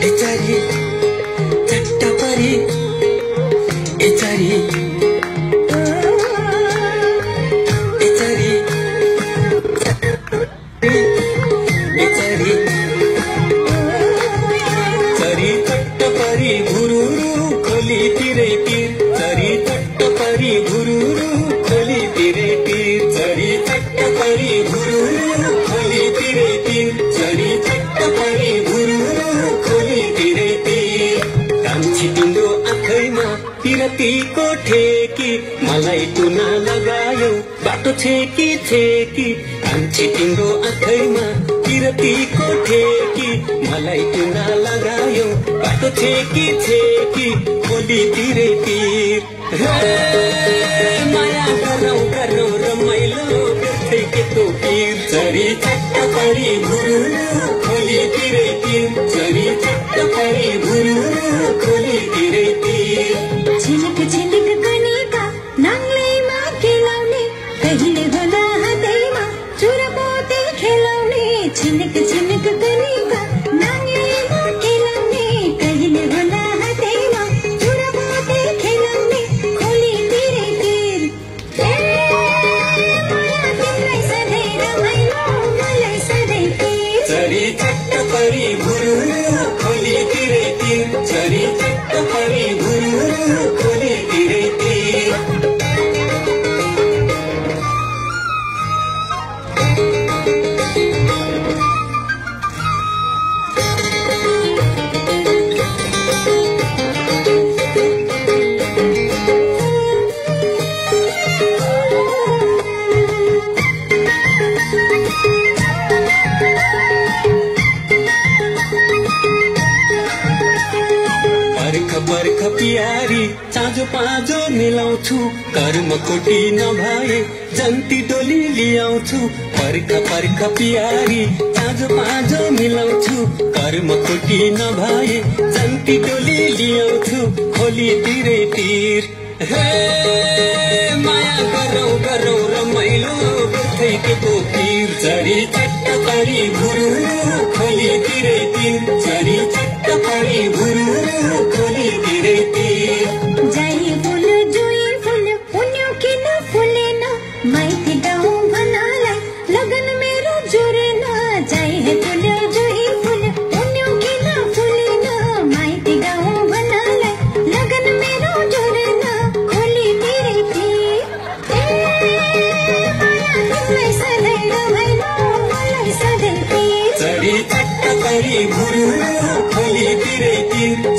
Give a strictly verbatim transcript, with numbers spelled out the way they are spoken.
एचारी चट्टपरी एचारी एचारी एचारी चरी चट्टपरी भुरुरु खोली तिरै तिर चरी चट्टपरी भुरुरु खोली तिरै तिर चरी चट्टपरी भुरुरु खोली तिरै तिर चरी चट्टपरी भुरुरु खोली तिरै तिर कान्छी तिम्रो आँखैमा पिरतीको ठेकी मलाई टुना लगायो बाटो छेकी छेकी कान्छी तिम्रो आँखैमा पिरतीको ठेकी मलाई टुना लगायो बाटो छेकी छेकी खोली तिरै तिर माया गरौ गरौ रमाइलो गर्थै केटो पीर चरी चट्टपरी भुरुरु खोली तिरै तिर चरी चट्टपरी भुरुरु खोली तिरै तिर झिलिक झिलिक गनेका नाङ्लेमा खेलाउने कहिले होला हातैमा चुरपोते खेलाउने झिलिक झिलिक गनेका नाङ्लेमा खेलाउने कहिले होला हातैमा चुरपोते खेलाउने खोली तिरै तिर माया तिमीलाई सधैँ रमाइलो मलाई सधैँ पीर चरी चट्टपरी भुरुरु खोली तिरै तिर चरी चट्टपरी भुरुरु खोली तिरै तिर पर्ख पर्ख पियारी चाँजो पाँजो मिलाउँछु कर्म कोटी नभए जन्ती डोली लियाउँछु पर्ख पर्ख पियारी चाँजो पाँजो मिलाउँछु कर्म कोटी नभए जन्ती डोली लियाउँछु खोली तिरै तिर हे माया गरौ गरौ रमाइलो गर्थै केटो पीर चरी चट्टपरी भुरुरु खोली तिरै तिर चरी चट्टपरी भुरुरु खोली तिरै तिर जाइ फुल जुई फुल पुन्यो किन फुलेन माइती गाउँ भन्नलाई लगन मेरो जुरेन जाइ फुल जुई फुल पुन्यो किन फुलेन माइती गाउँ भन्नलाई लगन मेरो जुरेन खोली तिरै तिर माया तिमीलाई सधैँ रमाइलो मलाई सधैँ पीर चरी चट्टपरी भुरुरु खोली तिरै तिर